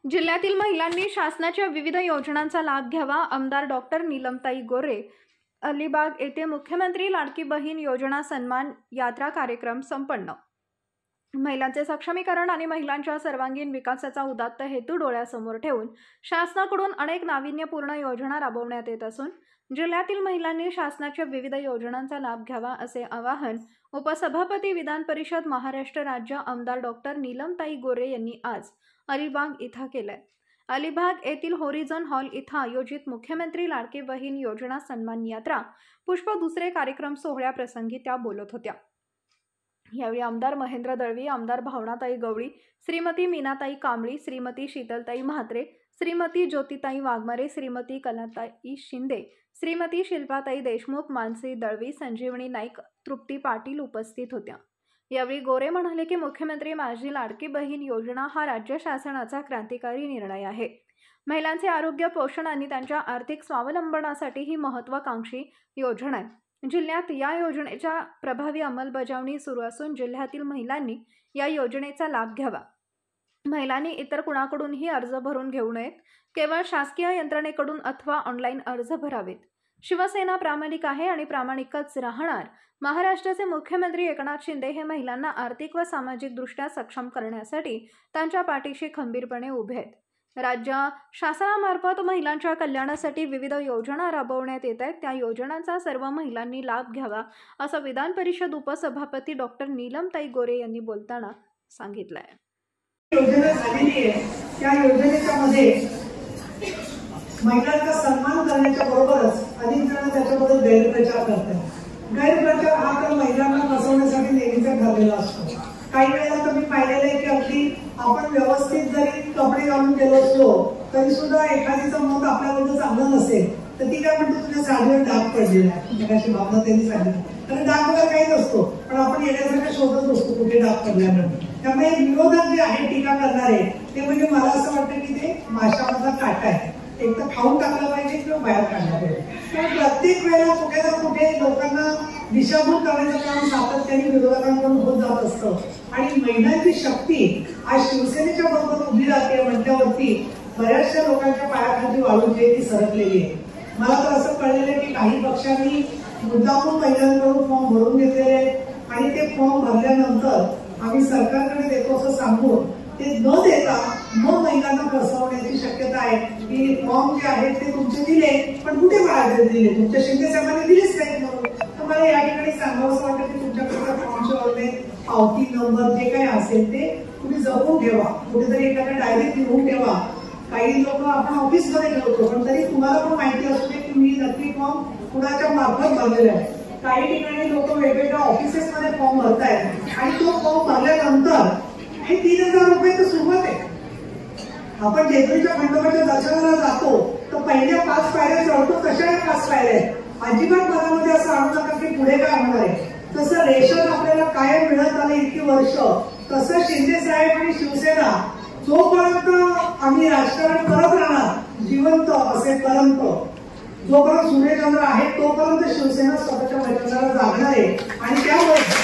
जिल्ह्यातील महिलांनी शासनाच्या विविध योजनांचा लाभ घ्यावा. आमदार डॉक्टर नीलमताई गोरे. अलिबाग येथे मुख्यमंत्री लाडकी बहीण योजना सन्मान यात्रा कार्यक्रम संपन्न. महिलांचे सक्षमीकरण आणि महिलांच्या सर्वांगीण विकासाचा उदात्त हेतू डोळ्यासमोर ठेवून शासनाकडून अनेक नाविन्यपूर्ण योजना राबवण्यात येत असून जिल्ह्यातील महिलांनी शासनाच्या विविध योजनांचा लाभ घ्यावा असे आवाहन उपसभापती विधान परिषद महाराष्ट्र राज्य आमदार डॉक्टर नीलमताई गोरे यांनी आज अलिबाग इथं केलंय. अलिबाग येथील होरिझॉन हॉल इथं आयोजित मुख्यमंत्री लाडकी बहीण योजना सन्मान यात्रा पुष्प दुसरे कार्यक्रम सोहळ्याप्रसंगी त्या बोलत होत्या. यावेळी आमदार महेंद्र दळवी, आमदार भावनाताई गवळी, श्रीमती मीनाताई कांबळी, श्रीमती शीतलताई म्हात्रे, श्रीमती ज्योतिताई वाघमारे, श्रीमती कलाताई शिंदे, श्रीमती शिल्पाताई देशमुख, मानसी दळवी, संजीवनी नाईक, तृप्ती पाटील उपस्थित होत्या. यावेळी गोरे म्हणाले की मुख्यमंत्री माझी लाडकी बहीण योजना हा राज्य शासनाचा क्रांतिकारी निर्णय आहे. महिलांचे आरोग्य, पोषण आणि त्यांच्या आर्थिक स्वावलंबनासाठी ही महत्त्वाकांक्षी योजना आहे. जिल्ह्यात या योजनेच्या प्रभावी अंमलबजावणी सुरू असून जिल्ह्यातील महिलांनी या योजनेचा लाभ घ्यावा. महिलांनी इतर कुणाकडूनही अर्ज भरून घेऊ नयेत. केवळ शासकीय यंत्रणेकडून अथवा ऑनलाईन अर्ज भरावेत. शिवसेना प्रामाणिक आहे आणि प्रामाणिकच राहणार. महाराष्ट्राचे मुख्यमंत्री एकनाथ शिंदे हे महिलांना आर्थिक व सामाजिकदृष्ट्या सक्षम करण्यासाठी त्यांच्या पाठीशी खंबीरपणे उभे आहेत. राज्य शासनामार्फत महिलांच्या कल्याणासाठी विविध योजना राबवण्यात येत आहेत. त्या योजनांचा सर्व महिलांनी लाभ घ्यावा असं विधान परिषद उपसभापती डॉक्टर नीलमताई गोरे यांनी बोलताना सांगितलंय. योजना झालेली आहे त्या योजनेच्या मध्ये महिलांचा सन्मान करण्याच्या बरोबरच अनेक जण त्याच्याबरोबर गैरप्रचार करतात. गैरप्रचार हा तर महिलांना फसवण्यासाठी नेहमीचा ठरलेला असतो. काही वेळेला तर मी पाहिलेलं आहे की अगदी आपण व्यवस्थित जरी कपडे घालून गेलो असलो तरी सुद्धा एखादीचं मत आपल्याबद्दल चांगलं नसेल तर ती काय म्हणते तुझ्या साडीवर डाग पडलेला आहे. तुझ्याशी भावना त्यांनी सांगितलं कारण डाग वगैरे काही नसतो पण आपण येण्यासारखं शोधत असतो कुठे डाग पडल्यानंतर. त्यामुळे विरोधक जे आहे टीका करणारे ते म्हणजे मला असं वाटतं की ते माशामधला काटा आहे. एक तर खाऊन टाकलं पाहिजे किंवा बाहेर काढलं पाहिजे. पण प्रत्येक वेळेला कुठे ना कुठे लोकांना दिशाभूल करण्याचं काम सातत्याने विरोधकांकडून होत जात असतं. आणि महिलांची शक्ती आज शिवसेनेच्या बरोबर उभी राहते म्हटल्यावरती बऱ्याचशा लोकांच्या पायाखाली वाळून जे ती सरकलेली आहे. मला तर असं कळलेलं आहे की काही पक्षांनी मुद्दामून महिलांकडून फॉर्म भरून घेतलेले आहेत आणि ते फॉर्म भरल्यानंतर आम्ही सरकारकडे देतो असं सांगून ते न देता मग महिलांना फसवण्याची शक्यता आहे की फॉर्म जे आहेत ते तुमचे दिले पण कुठे बाळाकडे दिले, तुमच्या शिंदे साहेबांनी दिलेच नाही म्हणून. तर मला या ठिकाणी सांगावं असं वाटतं की तुमच्याकडे फॉर्मचे वगैरे पावती नंबर जे काही असेल ते तुम्ही जपून ठेवा. कुठेतरी एखाद्या डायरीत लिहून ठेवा. काही लोक आपण ऑफिसमध्ये ठेवतो पण तरी तुम्हाला पण माहिती असते की मी नक्की फॉर्म कुणाच्या मार्फत भरलेला आहे. काही ठिकाणी लोक वेगवेगळ्या ऑफिसेसमध्ये फॉर्म भरतायत आणि तो फॉर्म भरल्यानंतर हे 3000 रुपये तर सुरुवात आहे. आपण जेजुरीच्या खंडोबाच्या दर्शनाला जातो तर पहिल्या 5 पायऱ्या चढतो तशा 5 पायऱ्या आहेत. अजिबात मनामध्ये असं आणू नका की पुढे काय होणार आहे. तसं रेशन आपल्याला कायम मिळत आलं इतकी वर्ष तसं शिंदे साहेब आणि शिवसेना जोपर्यंत आम्ही राजकारण करत राहणार जिवंत असेपर्यंत जोपर्यंत सूर्यचंद्र आहे तोपर्यंत शिवसेना स्वतःच्या मैदानाला जागणार आहे. आणि त्यामुळे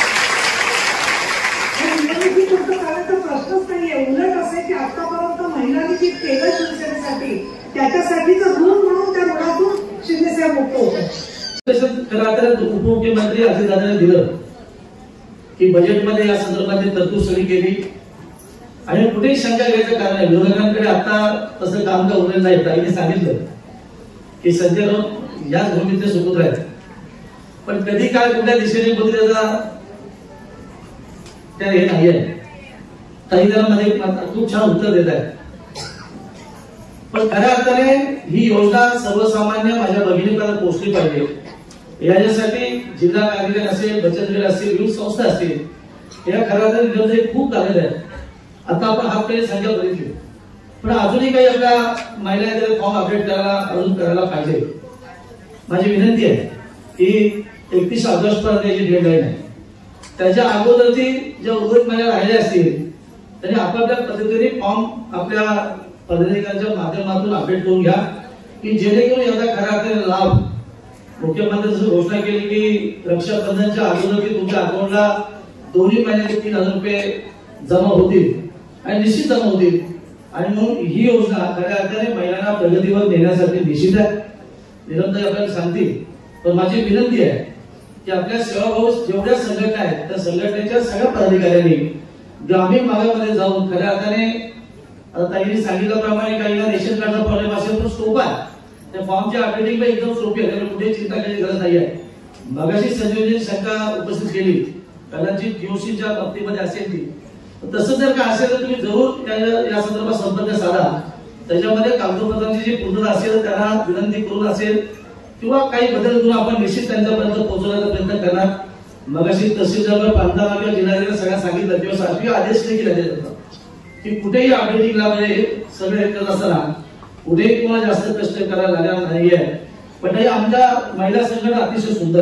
करायचा प्रश्नच नाहीये. उलट असे की आतापर्यंत महिलांनी जे केलं शिवसेनेसाठी त्याच्यासाठीच ऋण म्हणून त्या ऋणातून शिंदेसाहेब मुक्त होते. उपमुख्यमंत्री अजितदादांनी दिलं की बजेटमध्ये या संदर्भात तरतूद सगळी केली आणि कुठेही शंका घ्यायचं कारण नाही. विरोधकांकडे आता तसं काम का उरलेलं नाही. ताईने सांगितलं की संजय राऊत याच भूमीतले सुपुत्र आहेत पण कधी काय कुठल्या दिशेने बदलायचा त्या हे नाही आहे. ताई जरा मध्ये खूप छान उत्तर देत आहेत. पण खऱ्या अर्थाने ही योजना सर्वसामान्य माझ्या भगिनीपर्यंत पोहोचली पाहिजे. याच्यासाठी जिल्हा बँकेत असेल, बचत गट असेल, विविध संस्था असतील या खऱ्या अर्थाने खूप झालेल्या आहेत. आता आपण हाफकडे संख्या बघितली पण अजूनही काही आपल्या महिला फॉर्म अपडेट करायला अजून करायला पाहिजे. माझी विनंती आहे की 31 ऑगस्ट पर्यंत याची डेडलाईन आहे. त्याच्या अगोदरची ज्या उर्वरित महिला राहिल्या असतील त्यांनी आपापल्या पद्धतीने फॉर्म आपल्या पदाधिकाऱ्यांच्या माध्यमातून अपडेट करून घ्या की जेणेकरून याचा खऱ्या अर्थाने लाभ मुख्यमंत्री जसं घोषणा केली की रक्षाबंधनच्या अगोदर की तुमच्या अकाउंटला दोन्ही महिन्याचे 3000 रुपये जमा होतील आणि निश्चित जमा होतील. आणि म्हणून ही योजना खऱ्या अर्थाने महिलांना प्रगतीवर नेण्यासाठी निश्चित आहे. निरंतर आपल्याला सांगतील. पण माझी विनंती आहे की आपल्या सेवाभाऊ जेवढ्या संघटना आहेत त्या संघटनेच्या सगळ्या पदाधिकाऱ्यांनी ग्रामीण भागामध्ये जाऊन खऱ्या अर्थाने आता ताईंनी सांगितल्याप्रमाणे काहींना रेशन कार्डचा प्रॉब्लेम असेल तर सोपा आहे. त्या फॉर्मची अपडेटिंग एकदम सोपी आहे. त्यामुळे कुठे चिंता करायची गरज नाही आहे. मगाशी संजीवजी शंका उपस्थित केली कदाचित जीओसीच्या बाबतीमध्ये असेल ती. तसं जर का असेल तर तुम्ही जरूर या संदर्भात संपर्क साधा. त्याच्यामध्ये कागदपत्रांची जी पूर्तता असेल त्यांना विनंती करून असेल किंवा काही बदल करून आपण निश्चित त्यांच्यापर्यंत पोहोचवण्याचा प्रयत्न करणार. मगाशी तहसीलदार प्रांताला किंवा जिल्हाधिकारी सगळ्या सांगितलं किंवा शासकीय आदेश देखील दिले की कुठेही अपडेटिंगला म्हणजे सगळे करत असताना कुठेही तुम्हाला जास्त कष्ट करायला लागणार नाहीये. पण हे आमच्या महिला संघटना अतिशय सुंदर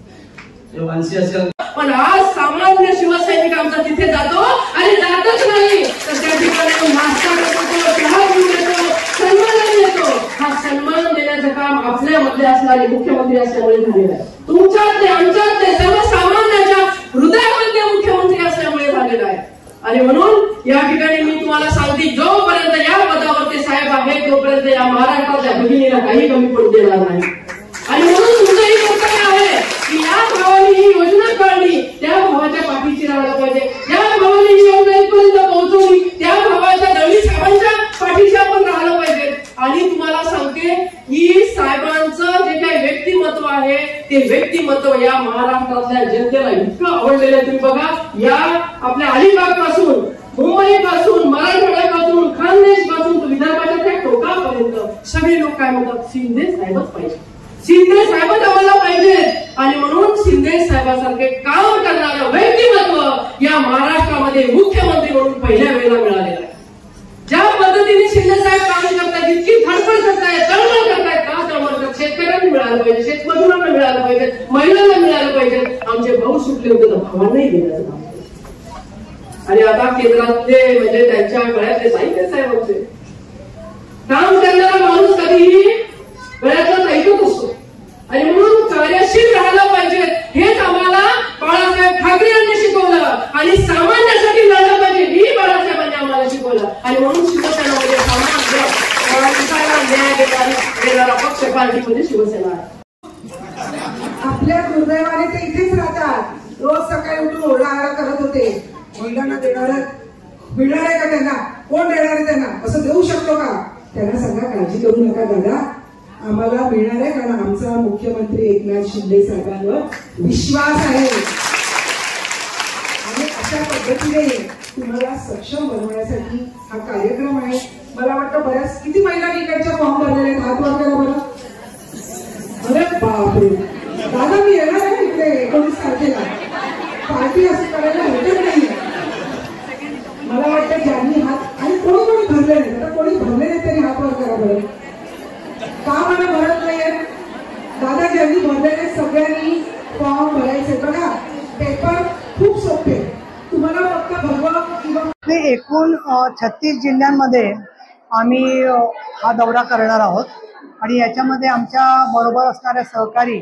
आहे. मानसी असेल पण आज सामान्य शिवसैनिक आमचा तिथे जातो आणि जातच नाही तर त्या ठिकाणी नाश्ता करतो, चहा घेऊन येतो, सन्मान देतो. हा सन्मान देण्याचं काम आपल्यामध्ये असणारे मुख्यमंत्री असल्यामुळे झालेलं आहे. तुमच्यातले आमच्यातले सर्वसामान्याच्या हृदयामध्ये मुख्यमंत्री असल्यामुळे झालेलं आहे. आणि म्हणून या ठिकाणी मी तुम्हाला सांगते जोपर्यंत या पदावरती साहेब आहे तोपर्यंत या महाराष्ट्रातल्या भगिनीला काही कमी पडू देणार नाही. आणि म्हणून तुमचंही कर्तव्य आहे की या भावाने ही योजना काढली त्या भावाच्या पाठीशी राहायला पाहिजे. ज्या भावाने ही योजना इथपर्यंत पोहोचवली त्या भावाच्या दळवी साहेबांच्या पाठीशी आपण राहिलं पाहिजे. आणि तुम्हाला सांगते की साहेबांचं जे काही व्यक्तिमत्व आहे ते व्यक्तिमत्व या महाराष्ट्रातल्या जनतेला इतकं आवडलेलं आहे. तुम्ही बघा या आपल्या अलिबाग पासून, मुंबई पासून, मराठवाड्यापासून, खानदेश पासून विदर्भाच्या त्या टोकापर्यंत सगळे लोक काय म्हणतात शिंदे साहेबच पाहिजे, शिंदे साहेबच आम्हाला पाहिजे. आणि म्हणून शिंदे साहेबांसारखे काम करणारं व्यक्तिमत्व या महाराष्ट्रामध्ये मुख्यमंत्री म्हणून पहिल्या वेळेला मिळालेलं आहे. ज्या पद्धतीने शिंदे साहेब काम करतायत, इतकी धडपड करतायत, तळमळ करतायत, का तळमळ करतात? शेतकऱ्यांना मिळालं पाहिजे, शेतमजुरांना मिळालं पाहिजे, महिलांना मिळालं पाहिजे. आमचे भाऊ सुटले होते तर भावांनाही देण्याचं काम. आणि आता केंद्रातले म्हणजे त्यांच्या गळ्यातले साहित्य साहेबांचे काम करणारा माणूस कधीही गळ्यातला ऐकत असतो. आणि म्हणून कार्यशील राहायला पाहिजे हेच आम्हाला बाळासाहेब ठाकरे यांनी शिकवलं आणि सामान्यासाठी लढलं पाहिजे ही बाळासाहेबांनी आम्हाला शिकवलं. आणि म्हणून शिवसेनेमध्ये देणारा पक्ष पार्टीमध्ये शिवसेना आहे. आपल्या दुर्दैवाने ते इथेच राहतात. रोज सकाळी उठून ओरडाआरडा करत होते. महिलांना मिळणार आहे का त्यांना? कोण देणार आहे त्यांना? असं देऊ शकतो का? त्यांना सांगा काळजी करू नका दादा, आम्हाला मिळणार आहे कारण आमचा मुख्यमंत्री एकनाथ शिंदे साहेबांवर विश्वास आहे. आणि अशा पद्धतीने तुम्हाला सक्षम बनवण्यासाठी हा कार्यक्रम आहे. मला वाटतं बऱ्याच किती महिलांनी इकडच्या फॉर्म भरलेले आहेत? हात वर करा बरं. अरे बापरे दादा, मी येणार आहे इकडे 19 तारखेला. पार्टी असं करायला हरकत नाही. मला वाटतं ज्यांनी हात आणि कोणी कोणी भरले नाही, आता कोणी भरले नाही त्यांनी हात वर करा बरं. का मला भरत नाहीये? दादा ज्यांनी भरलेले सगळ्यांनी फॉर्म भरायचे. बघा पेपर खूप सोपे, तुम्हाला फक्त भरवा किंवा एकूण 36 जिल्ह्यांमध्ये आम्ही हा दौरा करणार आहोत. आणि याच्यामध्ये आमच्या बरोबर असणाऱ्या सहकारी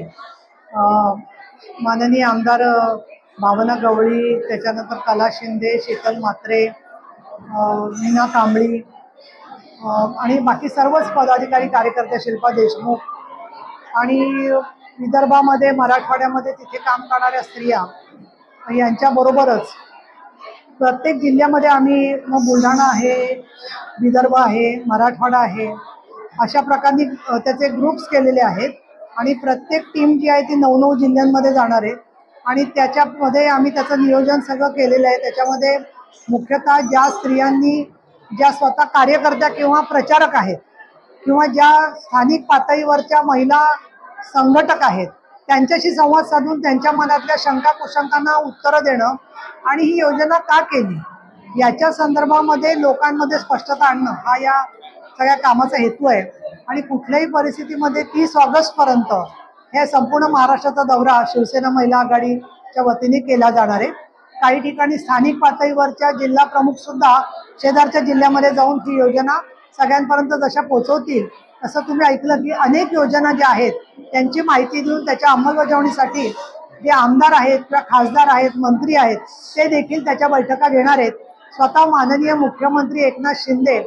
माननीय आमदार भावना गवळी, त्याच्यानंतर कला शिंदे, शीतल म्हात्रे, मीना कांबळी आणि बाकी सर्वच पदाधिकारी कार्यकर्ते, शिल्पा देशमुख आणि विदर्भामध्ये मराठवाड्यामध्ये तिथे काम करणाऱ्या स्त्रिया यांच्याबरोबरच प्रत्येक जिल्ह्यामध्ये आम्ही मग बुलढाणा आहे, विदर्भ आहे, मराठवाडा आहे, अशा प्रकारे त्याचे ग्रुप्स केलेले आहेत. आणि प्रत्येक टीम जी आहे ती 9-9 जिल्ह्यांमध्ये जाणार आहे. आणि त्याच्यामध्ये आम्ही त्याचं नियोजन सगळं केलेलं आहे. त्याच्यामध्ये मुख्यतः ज्या स्त्रियांनी ज्या स्वतः कार्यकर्त्या किंवा प्रचारक आहेत किंवा ज्या स्थानिक पातळीवरच्या महिला संघटक आहेत त्यांच्याशी संवाद साधून त्यांच्या मनातल्या शंका कुशंकांना उत्तरं देणं आणि ही योजना का केली याच्या संदर्भामध्ये लोकांमध्ये स्पष्टता आणणं हा या सगळ्या कामाचा हेतू आहे. आणि कुठल्याही परिस्थितीमध्ये 30 ऑगस्टपर्यंत हे संपूर्ण महाराष्ट्राचा दौरा शिवसेना महिला आघाडीच्या वतीने केला जाणार आहे. काही ठिकाणी स्थानिक पातळीवरच्या जिल्हा प्रमुख सुद्धा शेजारच्या जिल्ह्यामध्ये जाऊन ही योजना सगळ्यांपर्यंत जशा पोहोचवतील तसं तुम्ही ऐकलं की अनेक योजना ज्या आहेत त्यांची माहिती देऊन त्याच्या अंमलबजावणीसाठी जे आमदार आहेत किंवा खासदार आहेत, मंत्री आहेत ते देखील त्याच्या बैठका घेणार आहेत. स्वतः माननीय मुख्यमंत्री एकनाथ शिंदे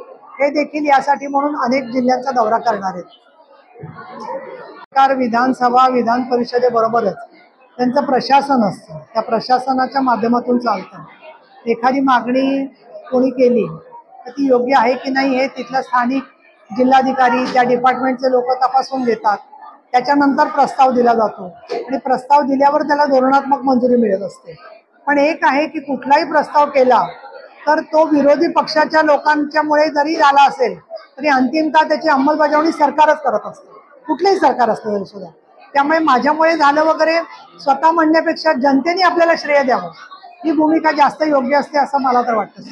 हे देखील यासाठी म्हणून अनेक जिल्ह्यांचा दौरा करणार आहेत. सरकार, विधानसभा, विधान परिषदेबरोबरच त्यांचं प्रशासन असतं, त्या प्रशासनाच्या माध्यमातून चालतं. एखादी मागणी कोणी केली तर ती योग्य आहे की नाही हे तिथलं स्थानिक जिल्हाधिकारी, त्या डिपार्टमेंटचे लोक तपासून घेतात. त्याच्यानंतर प्रस्ताव दिला जातो आणि प्रस्ताव दिल्यावर त्याला धोरणात्मक मंजुरी मिळत असते. पण एक आहे की कुठलाही प्रस्ताव केला तर तो विरोधी पक्षाच्या लोकांच्यामुळे जरी झाला असेल तरी अंतिमतः त्याची अंमलबजावणी सरकारच करत असते, कुठलंही सरकार असतं तरी सुद्धा. त्यामुळे माझ्यामुळे झालं वगैरे स्वतः म्हणण्यापेक्षा जनतेने आपल्याला श्रेय द्यावं ही भूमिका जास्त योग्य असते असं मला तर वाटतं.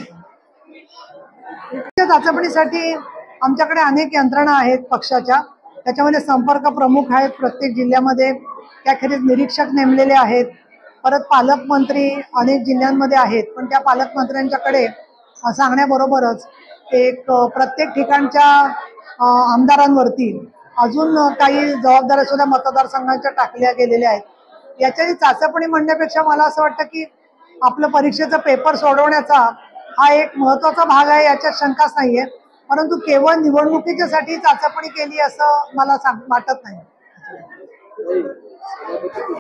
चाचपणीसाठी आमच्याकडे अनेक यंत्रणा आहेत पक्षाच्या. त्याच्यामध्ये संपर्क प्रमुख आहेत प्रत्येक जिल्ह्यामध्ये, त्याखेरीज निरीक्षक नेमलेले आहेत. परत पालकमंत्री अनेक जिल्ह्यांमध्ये आहेत, पण त्या पालकमंत्र्यांच्याकडे सांगण्याबरोबरच एक प्रत्येक ठिकाणच्या आमदारांवरती अजून काही जबाबदाऱ्या सुद्धा मतदारसंघांच्या टाकल्या गेलेल्या आहेत. याच्याची चाचपणी म्हणण्यापेक्षा मला असं वाटतं की आपलं परीक्षेचा पेपर सोडवण्याचा हा एक महत्त्वाचा भाग आहे, याच्यात शंकाच नाहीये. परंतु केवळ निवडणुकीच्यासाठी चाचपणी केली असं मला वाटत नाही.